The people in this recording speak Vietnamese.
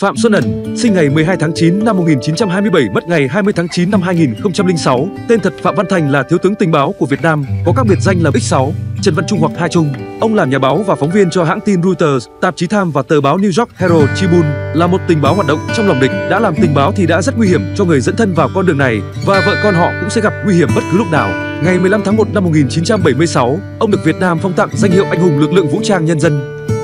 Phạm Xuân Ẩn, sinh ngày 12 tháng 9 năm 1927, mất ngày 20 tháng 9 năm 2006. Tên thật Phạm Văn Thành là thiếu tướng tình báo của Việt Nam, có các biệt danh là X6, Trần Văn Trung hoặc Hai Trung. Ông là nhà báo và phóng viên cho hãng tin Reuters, tạp chí Time và tờ báo New York Herald Tribune. Là một tình báo hoạt động trong lòng địch, đã làm tình báo thì đã rất nguy hiểm cho người dẫn thân vào con đường này, và vợ con họ cũng sẽ gặp nguy hiểm bất cứ lúc nào. Ngày 15 tháng 1 năm 1976, ông được Việt Nam phong tặng danh hiệu Anh hùng lực lượng vũ trang nhân dân.